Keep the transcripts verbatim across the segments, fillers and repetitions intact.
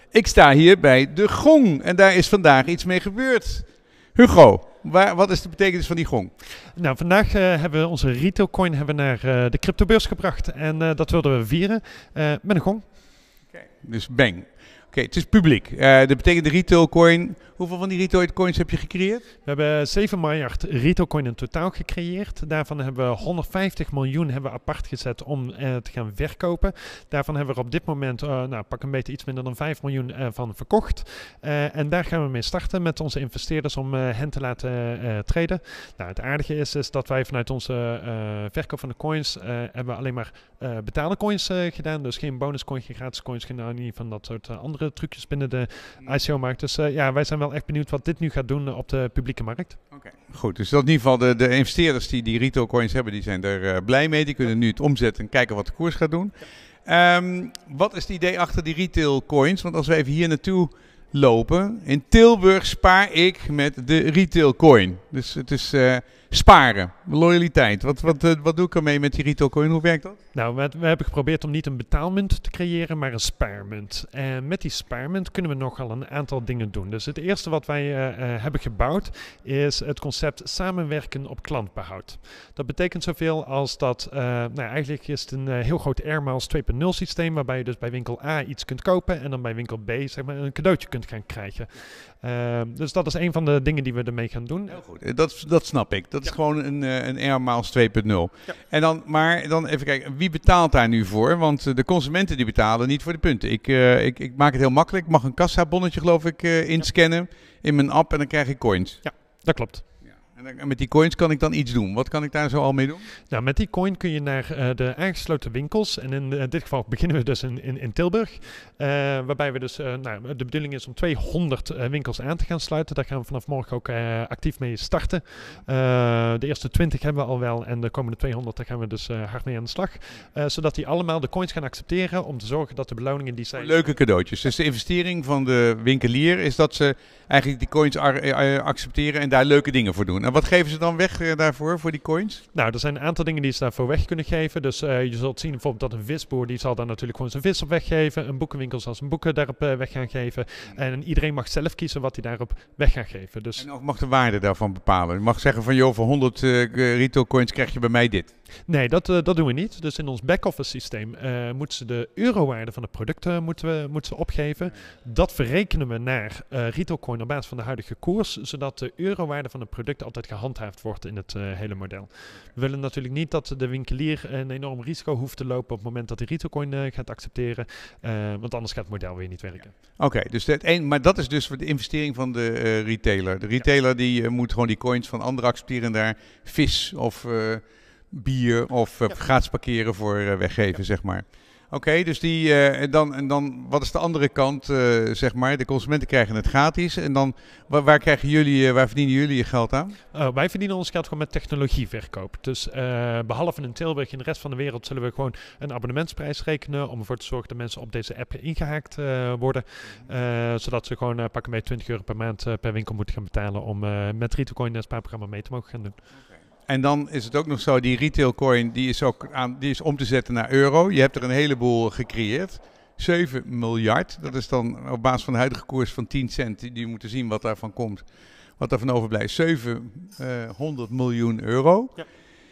Ik sta hier bij de gong en daar is vandaag iets mee gebeurd. Hugo, waar, wat is de betekenis van die gong? Nou, vandaag uh, hebben we onze retailcoin hebben naar uh, de cryptobeurs gebracht en uh, dat wilden we vieren uh, met een gong. Okay, dus bang. Oké, okay, het is publiek. Uh, dat betekent de retailcoin. Hoeveel van die retailcoins heb je gecreëerd? We hebben zeven miljard retailcoin in totaal gecreëerd. Daarvan hebben we honderdvijftig miljoen hebben we apart gezet om uh, te gaan verkopen. Daarvan hebben we op dit moment, uh, nou, pak een beetje iets minder dan vijf miljoen uh, van verkocht. Uh, en daar gaan we mee starten met onze investeerders om uh, hen te laten uh, traden. Nou, het aardige is, is dat wij vanuit onze uh, verkoop van de coins uh, hebben we alleen maar uh, betaalde coins uh, gedaan. Dus geen bonuscoin, geen gratis coins, geen niet van dat soort uh, andere trucjes binnen de I C O-markt. Dus uh, ja, wij zijn wel echt benieuwd wat dit nu gaat doen op de publieke markt. Oké, okay, goed. Dus dat in ieder geval de, de investeerders die die retail coins hebben, die zijn er uh, blij mee. Die kunnen nu het omzetten en kijken wat de koers gaat doen. Ja. Um, wat is het idee achter die retail coins? Want als we even hier naartoe lopen, in Tilburg spaar ik met de retail coin. Dus het is uh, sparen, loyaliteit. Wat, wat, uh, wat doe ik ermee met die retail coin? Hoe werkt dat? Nou, we, we hebben geprobeerd om niet een betaalmunt te creëren, maar een spaarmunt. En met die spaarmunt kunnen we nogal een aantal dingen doen. Dus het eerste wat wij uh, uh, hebben gebouwd is het concept samenwerken op klantbehoud. Dat betekent zoveel als dat, uh, nou, eigenlijk is het een uh, heel groot Air Miles twee punt nul systeem, waarbij je dus bij winkel A iets kunt kopen en dan bij winkel B zeg maar, een cadeautje kunt gaan krijgen. Uh, dus dat is een van de dingen die we ermee gaan doen. Heel goed, dat, dat snap ik. Dat is ja. gewoon een, een Air Miles twee punt nul. Ja. En dan, maar dan even kijken, wie betaalt daar nu voor? Want de consumenten die betalen niet voor de punten. Ik, uh, ik, ik maak het heel makkelijk. Ik mag een kassabonnetje geloof ik uh, inscannen ja. in mijn app en dan krijg ik coins. Ja, dat klopt. En met die coins kan ik dan iets doen. Wat kan ik daar zo al mee doen? Nou, met die coin kun je naar uh, de aangesloten winkels. En in uh, dit geval beginnen we dus in, in, in Tilburg. Uh, waarbij we dus, uh, nou, de bedoeling is om tweehonderd uh, winkels aan te gaan sluiten. Daar gaan we vanaf morgen ook uh, actief mee starten. Uh, de eerste twintig hebben we al wel. En de komende tweehonderd, daar gaan we dus uh, hard mee aan de slag. Uh, zodat die allemaal de coins gaan accepteren. Om te zorgen dat de beloningen die zijn... Leuke cadeautjes. Dus de investering van de winkelier is dat ze eigenlijk die coins accepteren en daar leuke dingen voor doen. En wat geven ze dan weg uh, daarvoor, voor die coins? Nou, er zijn een aantal dingen die ze daarvoor weg kunnen geven. Dus uh, je zult zien bijvoorbeeld dat een visboer, die zal daar natuurlijk gewoon zijn vis op weggeven. Een boekenwinkel zal zijn boeken daarop uh, weg gaan geven. En iedereen mag zelf kiezen wat hij daarop weg gaat geven. Dus... En ook mag de waarde daarvan bepalen. Je mag zeggen van, joh, voor honderd uh, retail coins krijg je bij mij dit. Nee, dat, uh, dat doen we niet. Dus in ons back-office systeem uh, moeten ze de eurowaarde van de producten moeten we, moeten ze opgeven. Dat verrekenen we naar uh, retailcoin op basis van de huidige koers, zodat de eurowaarde van het product altijd gehandhaafd wordt in het uh, hele model. We willen natuurlijk niet dat de winkelier een enorm risico hoeft te lopen op het moment dat hij retailcoin uh, gaat accepteren, uh, want anders gaat het model weer niet werken. Oké, okay, dus dat een, maar dat is dus voor de investering van de uh, retailer. De retailer ja. die uh, moet gewoon die coins van anderen accepteren en daar vis of... Uh, bier of uh, ja. gratis parkeren voor uh, weggeven, ja. zeg maar. Oké, okay, dus die, uh, en, dan, en dan, wat is de andere kant, uh, zeg maar? De consumenten krijgen het gratis. En dan, waar, waar krijgen jullie, uh, waar verdienen jullie je geld aan? Uh, wij verdienen ons geld gewoon met technologieverkoop. Dus uh, behalve in Tilburg, in de rest van de wereld zullen we gewoon een abonnementsprijs rekenen om ervoor te zorgen dat mensen op deze app ingehaakt uh, worden. Uh, zodat ze gewoon uh, pakken bij twintig euro per maand uh, per winkel moeten gaan betalen om uh, met Retailcoin het spaarprogramma mee te mogen gaan doen. Okay. En dan is het ook nog zo, die retailcoin die is ook aan, die is om te zetten naar euro. Je hebt er een heleboel gecreëerd. zeven miljard, dat is dan op basis van de huidige koers van tien cent. Die, die moeten zien wat daarvan komt, wat daarvan overblijft. zevenhonderd miljoen euro. Ja.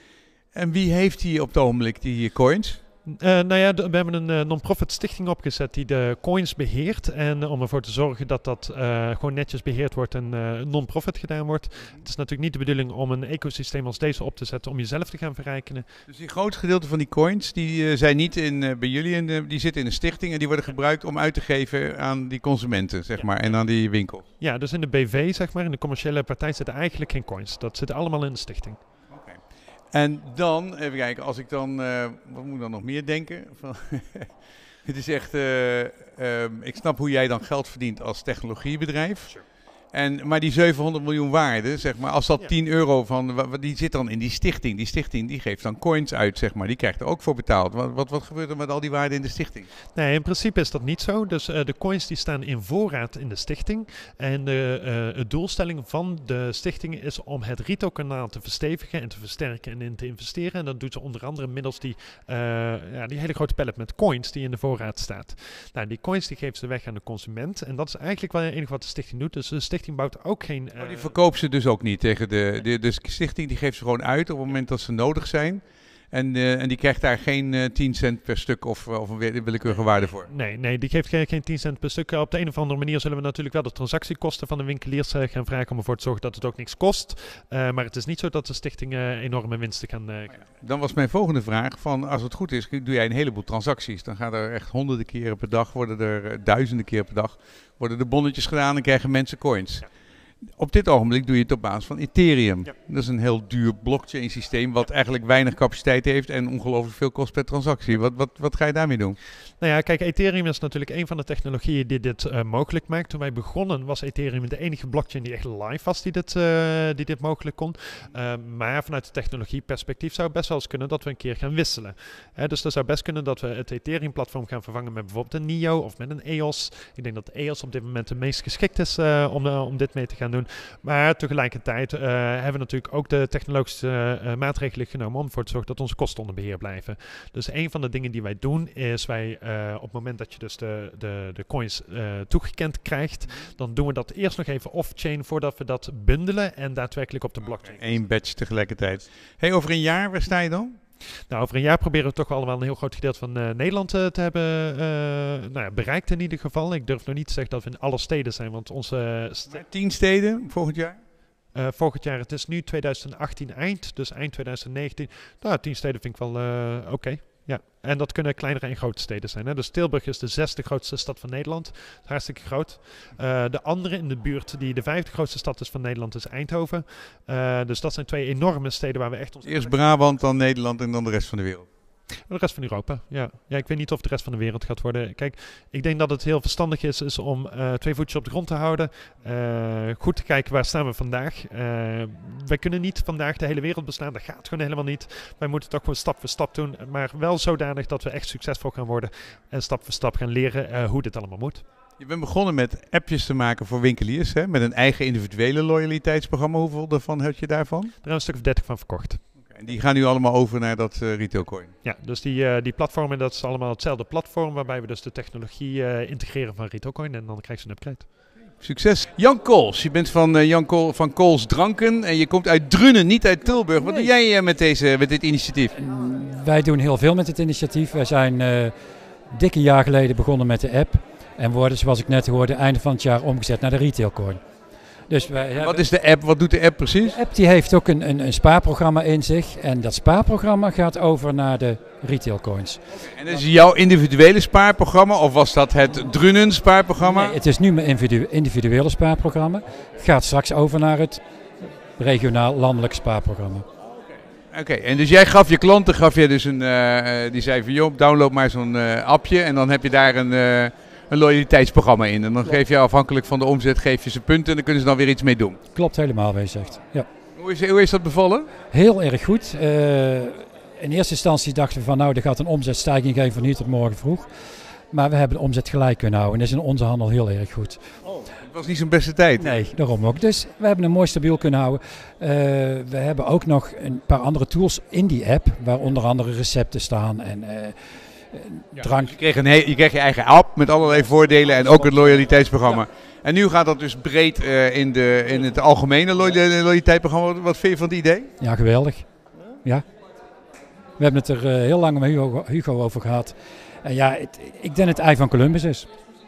En wie heeft die op het ogenblik, die coins? Uh, nou ja, we hebben een uh, non-profit stichting opgezet die de coins beheert. En uh, om ervoor te zorgen dat dat uh, gewoon netjes beheerd wordt en uh, non-profit gedaan wordt. Het is natuurlijk niet de bedoeling om een ecosysteem als deze op te zetten om jezelf te gaan verrijken. Dus die grootste gedeelte van die coins, die uh, zijn niet in, uh, bij jullie, in de, die zitten in een stichting en die worden gebruikt om uit te geven aan die consumenten, zeg maar, en aan die winkel. Ja, dus in de B V, zeg maar, in de commerciële partij zitten eigenlijk geen coins. Dat zit allemaal in de stichting. En dan, even kijken, als ik dan, uh, wat moet ik dan nog meer denken? Van het is echt, uh, uh, ik snap hoe jij dan geld verdient als technologiebedrijf. Sure. En, maar die zevenhonderd miljoen waarde, zeg maar, als dat Ja. tien euro van, wa- wa- die zit dan in die stichting. Die stichting die geeft dan coins uit, zeg maar. Die krijgt er ook voor betaald. Wat, wat, wat gebeurt er met al die waarde in de stichting? Nee, in principe is dat niet zo. Dus uh, de coins die staan in voorraad in de stichting. En de uh, doelstelling van de stichting is om het retailkanaal te verstevigen en te versterken en in te investeren. En dat doet ze onder andere middels die, uh, ja, die hele grote pallet met coins die in de voorraad staat. Nou, die coins die geven ze weg aan de consument. En dat is eigenlijk wel het enige wat de stichting doet. Dus de stichting bouwt ook geen... Uh, Oh, die verkoopt ze dus ook niet tegen de, de, de stichting. Die geeft ze gewoon uit op het moment dat ze nodig zijn. En, uh, en die krijgt daar geen uh, tien cent per stuk of, of een willekeurige waarde voor. Nee, nee, die geeft geen, geen tien cent per stuk. Op de een of andere manier zullen we natuurlijk wel de transactiekosten van de winkeliers uh, gaan vragen om ervoor te zorgen dat het ook niks kost. Uh, maar het is niet zo dat de stichting uh, enorme winsten kan... Uh, Dan was mijn volgende vraag van, als het goed is, doe jij een heleboel transacties. Dan gaan er echt honderden keren per dag, worden er uh, duizenden keren per dag, worden er bonnetjes gedaan en krijgen mensen coins. Ja. Op dit ogenblik doe je het op basis van Ethereum. Ja. Dat is een heel duur blockchain systeem wat eigenlijk weinig capaciteit heeft en ongelooflijk veel kost per transactie. Wat, wat, wat ga je daarmee doen? Nou ja, kijk, Ethereum is natuurlijk een van de technologieën die dit uh, mogelijk maakt. Toen wij begonnen was Ethereum de enige blockchain die echt live was die dit, uh, die dit mogelijk kon. Uh, maar vanuit het technologieperspectief zou het best wel eens kunnen dat we een keer gaan wisselen. Hè, dus dat zou best kunnen dat we het Ethereum-platform gaan vervangen met bijvoorbeeld een N I O of met een E O S. Ik denk dat E O S op dit moment de meest geschikt is uh, om, uh, om dit mee te gaan doen. Maar tegelijkertijd uh, hebben we natuurlijk ook de technologische uh, maatregelen genomen om ervoor te zorgen dat onze kosten onder beheer blijven. Dus een van de dingen die wij doen is wij uh, op het moment dat je dus de, de, de coins uh, toegekend krijgt, dan doen we dat eerst nog even off-chain voordat we dat bundelen en daadwerkelijk op de blockchain. Eén batch tegelijkertijd. Hey, over een jaar, waar sta je dan? Nou, over een jaar proberen we toch wel een heel groot gedeelte van uh, Nederland uh, te hebben uh, nou ja, bereikt in ieder geval. Ik durf nog niet te zeggen dat we in alle steden zijn, want onze... Uh, st- Tien steden volgend jaar? Uh, volgend jaar, het is nu twintig achttien eind, dus eind twintig negentien. Nou, tien steden vind ik wel uh, oké. Okay. Ja, en dat kunnen kleinere en grote steden zijn. Hè. Dus Tilburg is de zesde grootste stad van Nederland. Hartstikke groot. Uh, de andere in de buurt, die de vijfde grootste stad is van Nederland, is Eindhoven. Uh, dus dat zijn twee enorme steden waar we echt... Ons Eerst Brabant, dan Nederland en dan de rest van de wereld. De rest van Europa, ja. Ja, ik weet niet of de rest van de wereld gaat worden. Kijk, ik denk dat het heel verstandig is, is om uh, twee voetjes op de grond te houden. Uh, goed te kijken, waar staan we vandaag. Uh, wij kunnen niet vandaag de hele wereld beslaan. Dat gaat gewoon helemaal niet. Wij moeten het toch gewoon stap voor stap doen. Maar wel zodanig dat we echt succesvol gaan worden. En stap voor stap gaan leren uh, hoe dit allemaal moet. Je bent begonnen met appjes te maken voor winkeliers, hè? Met een eigen individuele loyaliteitsprogramma. Hoeveel daarvan heb je daarvan? Er zijn een stuk of dertig van verkocht. En die gaan nu allemaal over naar dat uh, retailcoin. Ja, dus die, uh, die platformen, dat is allemaal hetzelfde platform waarbij we dus de technologie uh, integreren van retailcoin en dan krijg je een upgrade. Succes. Jan Kools, je bent van uh, Jan Kool, van Kools Dranken en je komt uit Drunen, niet uit Tilburg. Wat nee. doe jij uh, met, deze, met dit initiatief? Wij doen heel veel met dit initiatief. Wij zijn uh, dik een jaar geleden begonnen met de app en worden, zoals ik net hoorde, einde van het jaar omgezet naar de retailcoin. Dus wij hebben, wat is de app? Wat doet de app precies? De app die heeft ook een, een, een spaarprogramma in zich. En dat spaarprogramma gaat over naar de retailcoins. En dat is jouw individuele spaarprogramma of was dat het Drunen spaarprogramma? Nee, het is nu mijn individu- individuele spaarprogramma. Gaat straks over naar het regionaal landelijk spaarprogramma. Oké, okay, en dus jij gaf je klanten, gaf je dus een, uh, die zei van joh, download maar zo'n uh, appje en dan heb je daar een... Uh, een loyaliteitsprogramma in. En dan Klopt. geef je afhankelijk van de omzet geef je ze punten en dan kunnen ze dan weer iets mee doen. Klopt helemaal, wat je zegt. Ja. Hoe, is, hoe is dat bevallen? Heel erg goed. Uh, in eerste instantie dachten we van nou, er gaat een omzetstijging geven van hier tot morgen vroeg. Maar we hebben de omzet gelijk kunnen houden. En dat is in onze handel heel erg goed. Oh, het was niet zo'n beste tijd. Nee, daarom ook. Dus we hebben hem mooi stabiel kunnen houden. Uh, we hebben ook nog een paar andere tools in die app. Waar onder andere recepten staan en... Uh, Ja, drank. Dus je, kreeg een he- je kreeg je eigen app met allerlei voordelen en ook het loyaliteitsprogramma. Ja. En nu gaat dat dus breed uh, in, de, in het algemene lo- loyaliteitsprogramma. Wat vind je van het idee? Ja, geweldig. Ja. We hebben het er uh, heel lang met Hugo, Hugo over gehad. En ja, het, ik denk het ei van Columbus is.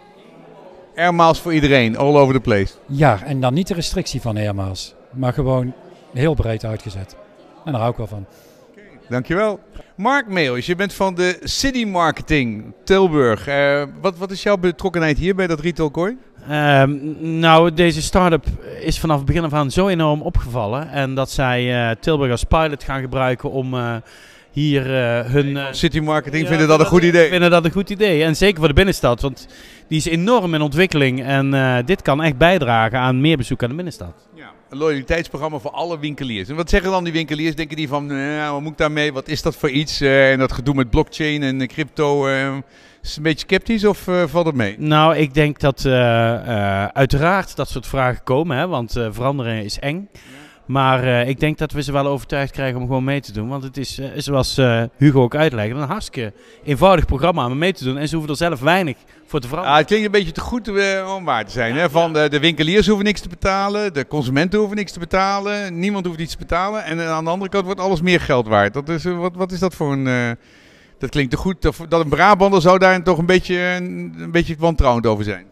Airmiles voor iedereen, all over the place. Ja, en dan niet de restrictie van Airmiles. Maar gewoon heel breed uitgezet. En daar hou ik wel van. Dankjewel. Mark Meeuwis, je bent van de City Marketing Tilburg. Uh, wat, wat is jouw betrokkenheid hier bij dat retailcoin? Uh, nou, deze start-up is vanaf het begin af aan zo enorm opgevallen. En dat zij uh, Tilburg als pilot gaan gebruiken om uh, hier uh, hun... Uh, City Marketing ja, vinden dat een goed idee. vinden dat een goed idee. En zeker voor de binnenstad, want die is enorm in ontwikkeling. En uh, dit kan echt bijdragen aan meer bezoek aan de binnenstad. Ja, een loyaliteitsprogramma voor alle winkeliers. En wat zeggen dan die winkeliers? Denken die van, uh, wat moet ik daarmee? Wat is dat voor iets? Uh, en dat gedoe met blockchain en uh, crypto... Uh, Is het een beetje sceptisch of uh, valt het mee? Nou, ik denk dat uh, uh, uiteraard dat soort vragen komen, hè, want uh, veranderen is eng. Ja. Maar uh, ik denk dat we ze wel overtuigd krijgen om gewoon mee te doen. Want het is, uh, zoals uh, Hugo ook uitlegde, een hartstikke eenvoudig programma om mee te doen. En ze hoeven er zelf weinig voor te veranderen. Ah, het klinkt een beetje te goed uh, om waar te zijn. Ja, hè? Van de, de winkeliers hoeven niks te betalen, de consumenten hoeven niks te betalen, niemand hoeft iets te betalen. En uh, aan de andere kant wordt alles meer geld waard. Dat is, uh, wat, wat is dat voor een... Uh, Dat klinkt te goed. Dat een Brabander zou daar toch een beetje, een, een beetje wantrouwend over zijn.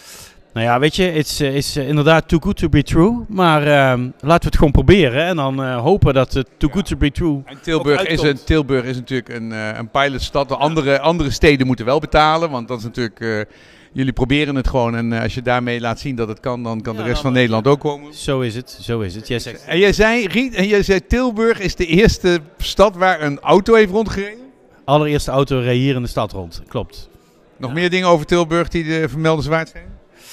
Nou ja, weet je, het is, is uh, inderdaad too good to be true. Maar uh, laten we het gewoon proberen. En dan uh, hopen dat het too ja. good to be true en Tilburg is, een, Tilburg is natuurlijk een, uh, een pilotstad. De andere, andere steden moeten wel betalen. Want dat is natuurlijk... Uh, jullie proberen het gewoon. En uh, als je daarmee laat zien dat het kan, dan kan ja, de rest van Nederland ook komen. Zo is het, zo is het. Yes, en jij zei, Riet, en jij zei Tilburg is de eerste stad waar een auto heeft rondgereden? Allereerste auto reed hier in de stad rond, klopt. Nog ja. meer dingen over Tilburg die de vermeldenswaard zijn?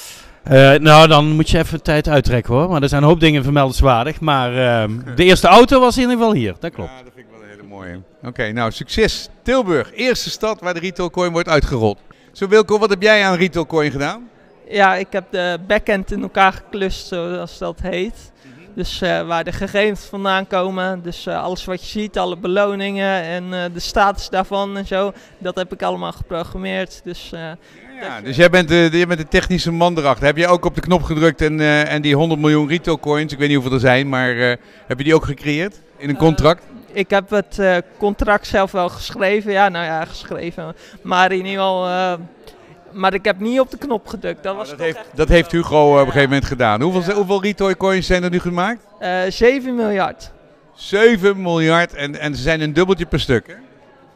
Uh, nou, dan moet je even tijd uittrekken hoor. Maar er zijn een hoop dingen vermeldenswaardig. Maar uh, de eerste auto was in ieder geval hier, dat klopt. Ja, dat vind ik wel een hele mooie. Oké, okay, nou succes. Tilburg, eerste stad waar de Retail Coin wordt uitgerold. Zo Wilco, wat heb jij aan Retail Coin gedaan? Ja, ik heb de backend in elkaar geklust, zoals dat heet. Dus uh, waar de gegevens vandaan komen, dus uh, alles wat je ziet, alle beloningen en uh, de status daarvan en zo, dat heb ik allemaal geprogrammeerd. Dus, uh, ja, ja, dus jij bent, de, jij bent de technische man erachter. Heb jij ook op de knop gedrukt en, uh, en die honderd miljoen retail coins, ik weet niet hoeveel er zijn, maar uh, heb je die ook gecreëerd in een contract? Uh, ik heb het uh, contract zelf wel geschreven, ja, nou ja, geschreven, maar in ieder geval... Uh, Maar ik heb niet op de knop gedrukt. Dat, was nou, dat, heeft, dat heeft Hugo uh, op een gegeven moment gedaan. Hoeveel, ja. hoeveel retail coins zijn er nu gemaakt? Uh, zeven miljard. zeven miljard en, en ze zijn een dubbeltje per stuk, hè?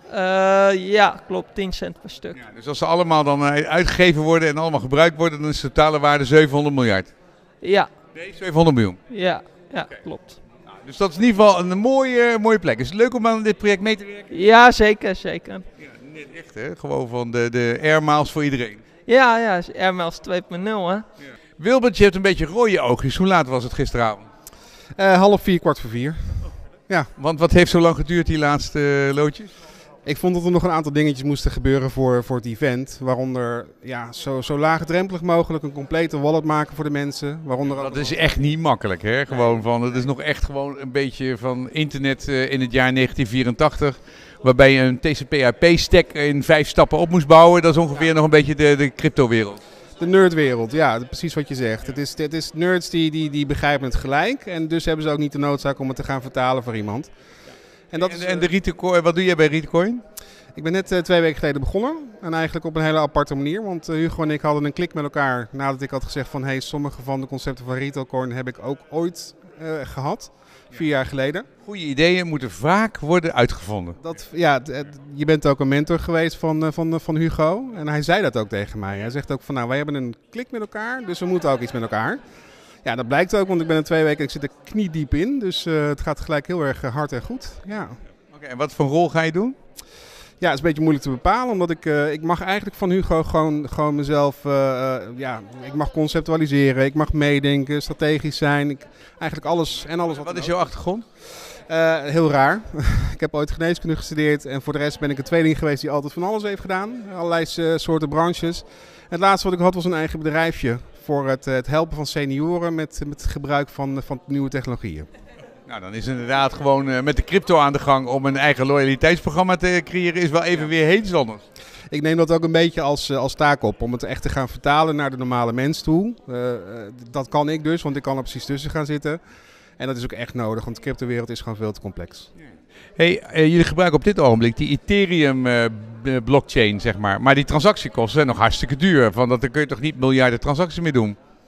Uh, ja, klopt. tien cent per stuk. Ja, dus als ze allemaal dan uitgegeven worden en allemaal gebruikt worden, dan is de totale waarde zevenhonderd miljard. Ja. Nee, zevenhonderd miljoen. Ja, ja okay. klopt. Nou, dus dat is in ieder geval een mooie, mooie plek. Is het leuk om aan dit project mee te werken? Ja, zeker, zeker. Ja. Net echt, hè? Gewoon van de, de Air Miles voor iedereen. Ja, ja, Air Miles twee punt nul, hè. Ja. Wilbert, je hebt een beetje rode oogjes. Hoe laat was het gisteravond? Uh, half vier, kwart voor vier. Ja. Want wat heeft zo lang geduurd, die laatste loodjes? Ik vond dat er nog een aantal dingetjes moesten gebeuren voor, voor het event. Waaronder ja, zo, zo laagdrempelig mogelijk een complete wallet maken voor de mensen. Waaronder dat is echt niet makkelijk, hè? Gewoon van, het is nog echt gewoon een beetje van internet uh, in het jaar negentien vierentachtig. Waarbij je een T C P I P-stack in vijf stappen op moest bouwen. Dat is ongeveer ja. nog een beetje de, de crypto-wereld. De nerdwereld, ja, precies wat je zegt. Het is, het is nerds die, die, die begrijpen het gelijk. En dus hebben ze ook niet de noodzaak om het te gaan vertalen voor iemand. En, dat en, is, en de Retail, wat doe jij bij Retailcoin? Ik ben net uh, twee weken geleden begonnen. En eigenlijk op een hele aparte manier. Want uh, Hugo en ik hadden een klik met elkaar nadat ik had gezegd van... hey, sommige van de concepten van Retailcoin heb ik ook ooit uh, gehad. Vier jaar geleden. Goede ideeën moeten vaak worden uitgevonden. Dat, ja, d- d- je bent ook een mentor geweest van, uh, van, uh, van Hugo. En hij zei dat ook tegen mij. Hij zegt ook van nou, wij hebben een klik met elkaar. Dus we moeten ook iets met elkaar. Ja, dat blijkt ook, want ik ben er twee weken, ik zit er kniediep in. Dus uh, het gaat gelijk heel erg hard en goed. Ja. Oké, okay, en wat voor rol ga je doen? Ja, het is een beetje moeilijk te bepalen, omdat ik, uh, ik mag eigenlijk van Hugo gewoon, gewoon mezelf, uh, uh, ja, ik mag conceptualiseren, ik mag meedenken, strategisch zijn, ik, eigenlijk alles en alles. Wat, wat is jouw achtergrond? Uh, heel raar. Ik heb ooit geneeskunde gestudeerd en voor de rest ben ik een tweeling geweest die altijd van alles heeft gedaan. Allerlei uh, soorten branches. Het laatste wat ik had was een eigen bedrijfje voor het, het helpen van senioren met, met het gebruik van, van nieuwe technologieën. Nou, dan is inderdaad gewoon uh, met de crypto aan de gang om een eigen loyaliteitsprogramma te creëren, is wel even ja. weer heel iets anders. Ik neem dat ook een beetje als, als taak op, om het echt te gaan vertalen naar de normale mens toe. Uh, uh, dat kan ik dus, want ik kan er precies tussen gaan zitten. En dat is ook echt nodig, want de cryptowereld is gewoon veel te complex. Hey, uh, jullie gebruiken op dit ogenblik die Ethereum uh, blockchain, zeg maar. Maar die transactiekosten zijn nog hartstikke duur. Van dat, daar kun je toch niet miljarden transacties mee doen?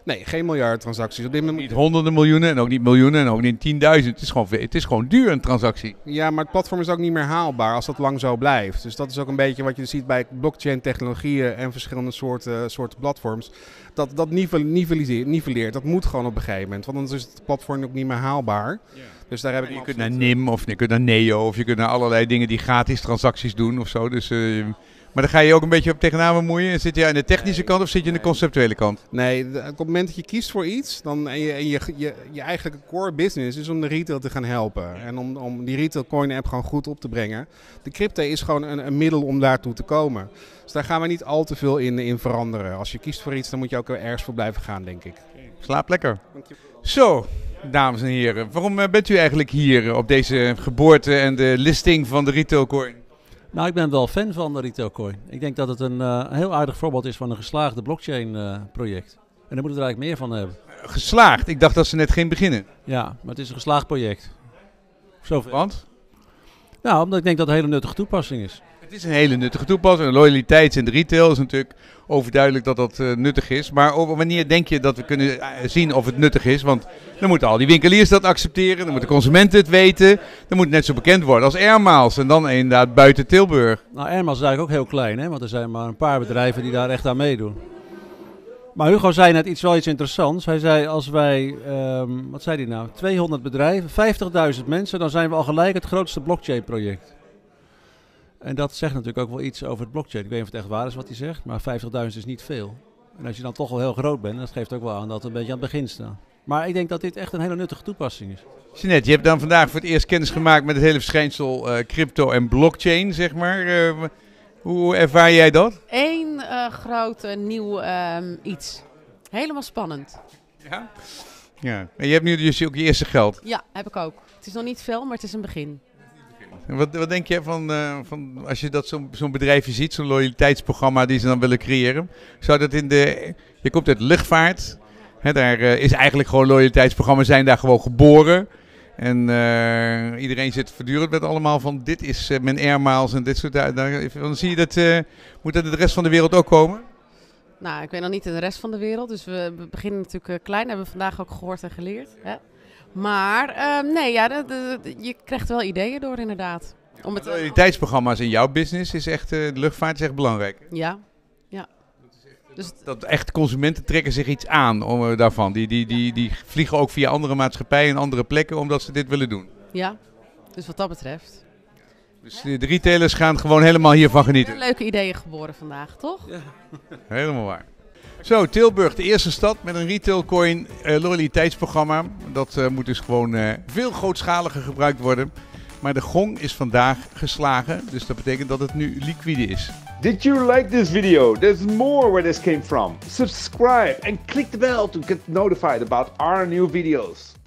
Nee, geen miljarden transacties. Op dit moment Niet honderden miljoenen en ook niet miljoenen en ook niet tienduizend. Het is gewoon, het is gewoon duur, een transactie. Ja, maar het platform is ook niet meer haalbaar als dat lang zo blijft. Dus dat is ook een beetje wat je ziet bij blockchain technologieën en verschillende soorten, soorten platforms. Dat, dat niveleert, niveleert, dat moet gewoon op een gegeven moment. Want anders is het platform ook niet meer haalbaar. Ja. Dus daar heb ik je kunt naar N I M of je kunt naar Neo of je kunt naar allerlei dingen die gratis transacties doen of zo. Dus, uh, maar dan ga je ook een beetje op tegenaan bemoeien. Zit je aan de technische kant of zit je aan de conceptuele kant? Nee, op het moment dat je kiest voor iets dan, en, je, en je, je, je eigenlijke core business is om de retail te gaan helpen. En om, om die retail coin app gewoon goed op te brengen. De crypto is gewoon een, een middel om daartoe te komen. Dus daar gaan we niet al te veel in, in veranderen. Als je kiest voor iets, dan moet je ook weer ergens voor blijven gaan, denk ik. Slaap lekker. Zo, dames en heren. Waarom bent u eigenlijk hier op deze geboorte en de listing van de retail coin? Nou, ik ben wel fan van de retail coin. Ik denk dat het een uh, heel aardig voorbeeld is van een geslaagde blockchain uh, project. En daar moeten we er eigenlijk meer van hebben. Geslaagd? Ik dacht dat ze net ging beginnen. Ja, maar het is een geslaagd project. Zoveel. Want? Nou, omdat ik denk dat het een hele nuttige toepassing is. Het is een hele nuttige toepassing. Loyaliteit in de retail is natuurlijk overduidelijk dat dat uh, nuttig is. Maar over wanneer denk je dat we kunnen uh, zien of het nuttig is? Want dan moeten al die winkeliers dat accepteren. Dan moeten consumenten het weten. Dan moet het net zo bekend worden als Airmiles. En dan inderdaad buiten Tilburg. Nou, Airmiles is eigenlijk ook heel klein. Hè? Want er zijn maar een paar bedrijven die daar echt aan meedoen. Maar Hugo zei net iets wel iets interessants. Hij zei als wij, um, wat zei hij nou? tweehonderd bedrijven, vijftigduizend mensen. Dan zijn we al gelijk het grootste blockchain project. En dat zegt natuurlijk ook wel iets over het blockchain. Ik weet niet of het echt waar is wat hij zegt, maar vijftigduizend is niet veel. En als je dan toch wel heel groot bent, dat geeft ook wel aan dat we een beetje aan het begin staan. Maar ik denk dat dit echt een hele nuttige toepassing is. Jeanette, je hebt dan vandaag voor het eerst kennis gemaakt met het hele verschijnsel uh, crypto en blockchain, zeg maar. Uh, hoe ervaar jij dat? Eén uh, groot uh, nieuw uh, iets. Helemaal spannend. Ja? Ja. En je hebt nu dus ook je eerste geld. Ja, heb ik ook. Het is nog niet veel, maar het is een begin. Wat, wat denk je van, uh, van als je dat zo'n zo'n bedrijfje ziet, zo'n loyaliteitsprogramma die ze dan willen creëren? Zou dat in de, je komt uit luchtvaart, hè, daar uh, is eigenlijk gewoon loyaliteitsprogramma's, zijn daar gewoon geboren. En uh, iedereen zit voortdurend met allemaal van dit is uh, mijn Airmiles en dit soort dingen. Dan zie je dat, uh, moet dat in de rest van de wereld ook komen? Nou, ik weet nog niet in de rest van de wereld, dus we, we beginnen natuurlijk uh, klein, hebben we vandaag ook gehoord en geleerd. Hè? Maar uh, nee, ja, de, de, de, je krijgt wel ideeën door inderdaad. Om het, loyaliteitsprogramma's in jouw business is echt, uh, de luchtvaart is echt belangrijk. Ja, ja. Dus dat echt consumenten trekken zich iets aan om, uh, daarvan. Die, die, die, die vliegen ook via andere maatschappijen en andere plekken omdat ze dit willen doen. Ja, dus wat dat betreft. Dus de, de retailers gaan gewoon helemaal hiervan genieten. Leuke ideeën geboren vandaag, toch? Ja. Helemaal waar. Zo, Tilburg, de eerste stad met een retail coin uh, loyaliteitsprogramma. Dat uh, moet dus gewoon uh, veel grootschaliger gebruikt worden. Maar de gong is vandaag geslagen, dus dat betekent dat het nu liquide is. Did you like this video? There's more where this came from. Subscribe and click the bell to get notified about our new videos.